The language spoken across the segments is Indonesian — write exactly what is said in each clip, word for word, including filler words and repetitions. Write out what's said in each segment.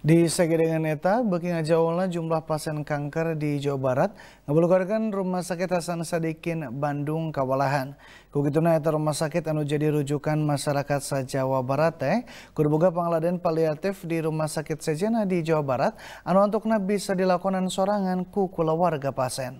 Di Sagedengan eta, beuki ngajawolna jumlah pasien kanker di Jawa Barat ngabalukarkeun Rumah Sakit Hasan Sadikin Bandung kawalahan. Kugituna eta rumah sakit anu jadi rujukan masyarakat sa-Jawa Barat teh kudu boga pangladen paliatif di rumah sakit sejenna di Jawa Barat anu antokna bisa dilakonan sorangan ku kulawarga pasien.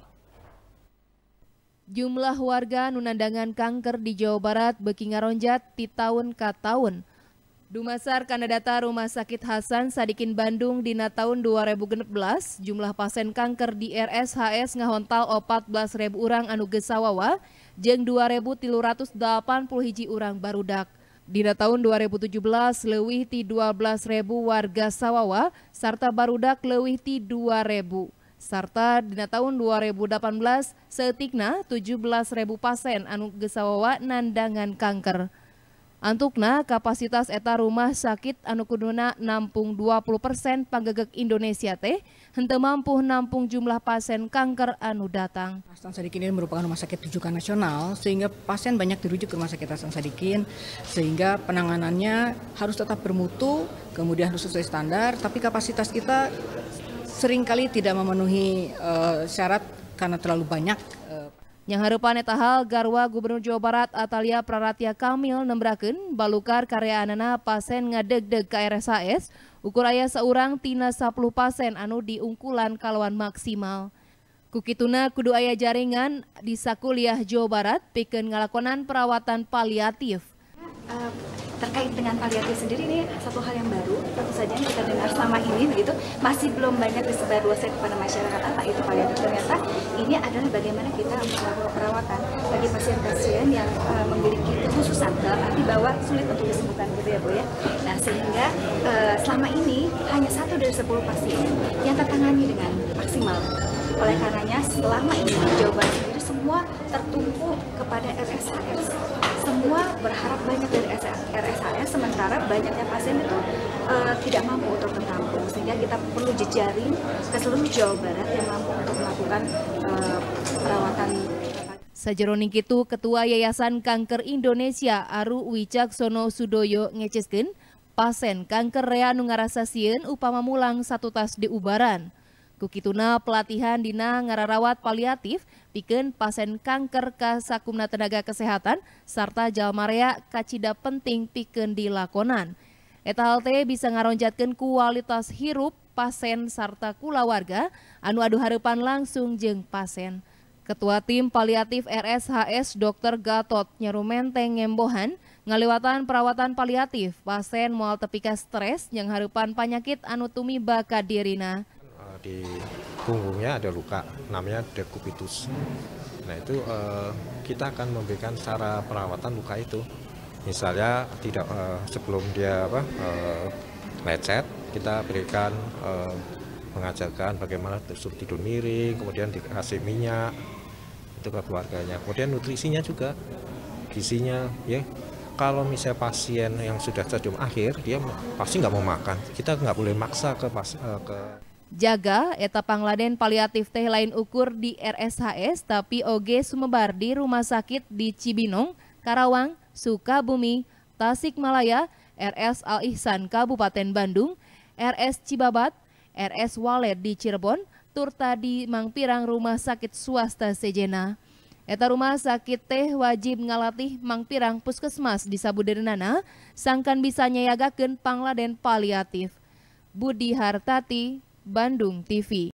Jumlah warga anu nandangan kanker di Jawa Barat beuki ngaronjat ti taun ka taun. Dumasar kana data Rumah Sakit Hasan Sadikin Bandung dina tahun dua ribu genep belas, jumlah pasien kanker di R S H S ngahontal opat belas ribu urang anu geus sawawa jeung dua ribu tilu ratus dalapan puluh hiji urang barudak. Dina tahun dua ribu tujuh belas leuwih ti dua belas ribu warga sawawa sarta barudak leuwih ti dua ribu. Sarta dina tahun dua ribu delapan belas saeutikna tujuh belas ribu pasien anu geus sawawa nandangan kanker. Antukna kapasitas eta rumah sakit anu kuduna nampung dua puluh persen panggegek Indonesia teh henteu mampu nampung jumlah pasien kanker anu datang. Hasan Sadikin ini merupakan rumah sakit rujukan nasional sehingga pasien banyak dirujuk ke rumah sakit Hasan Sadikin sehingga penanganannya harus tetap bermutu, kemudian harus sesuai standar, tapi kapasitas kita seringkali tidak memenuhi uh, syarat karena terlalu banyak. Uh, Yang hareupan eta hal garwa Gubernur Jawa Barat Atalia Praratya Kamil nembrakeun balukar karyaanana pasien ngadegdeg ka R S H S ukur aya saurang tina sapuluh pasien anu diungkulan kalawan maksimal. Kukituna kudu aya jaringan di sakuliah Jawa Barat pikeun ngalakonan perawatan paliatif. Uh, terkait dengan paliatif sendiri ini satu hal yang baru, tentu saja yang kita dengar selama ini begitu masih belum banyak disebarluaskan kepada masyarakat apa itu paliatif. Ternyata ini adalah bagaimana kita melakukan perawatan bagi pasien-pasien yang uh, memiliki kekhususan dalam arti bahwa sulit untuk disembuhkan gitu ya Bu ya. Nah sehingga uh, selama ini hanya satu dari sepuluh pasien yang tertangani dengan maksimal. Oleh karenanya selama ini Jawa Barat sendiri semua tertumpu kepada R S H S. Semua berharap banyak dari R S H S, sementara banyaknya pasien itu uh, tidak mampu untuk menampung, sehingga kita perlu jejaring ke seluruh Jawa Barat yang mampu untuk melakukan uh, perawatan. Sajeroning kitu, Ketua Yayasan Kanker Indonesia Aru Wicaksono Sudoyo ngeceskeun pasien kanker rea nu ngarasasieun upama mulang satu tas di ubaran. Kukituna pelatihan dina ngararawat paliatif pikeun pasien kanker ka sakumna tenaga kesehatan sarta jalma rea kacida penting pikeun dilakonan. Eta hal teh bisa ngaronjatkeun kualitas hirup pasien sarta kulawarga anu adu hareupan langsung jeung pasien. Ketua Tim Paliatif R S H S Dokter Gatot Nyarumenteng ngembohan ngaliwatan perawatan paliatif pasien moal tepi ka stres jeung hareupan panyakit anu tumiba ka dirina. Di punggungnya ada luka, namanya dekubitus. Nah itu eh, kita akan memberikan cara perawatan luka itu. Misalnya tidak eh, sebelum dia apa eh, lecet, kita berikan eh, mengajarkan bagaimana suruh tidur miring, kemudian dikasih minyak itu ke keluarganya. Kemudian nutrisinya juga, gizinya, ya. Kalau misalnya pasien yang sudah stadium akhir, dia pasti nggak mau makan. Kita nggak boleh maksa ke pas eh, ke Jaga eta pangladen paliatif teh lain ukur di R S H S tapi oge sumebar di rumah sakit di Cibinong, Karawang, Sukabumi, Tasikmalaya, R S Al Ihsan Kabupaten Bandung, R S Cibabat, R S Walet di Cirebon, turta di Mangpirang rumah sakit swasta sejenna. Eta rumah sakit teh wajib ngalatih Mangpirang puskesmas di sabudeurna sangkan bisa nyayagakeun pangladen paliatif. Budi Hartati, Bandung T V.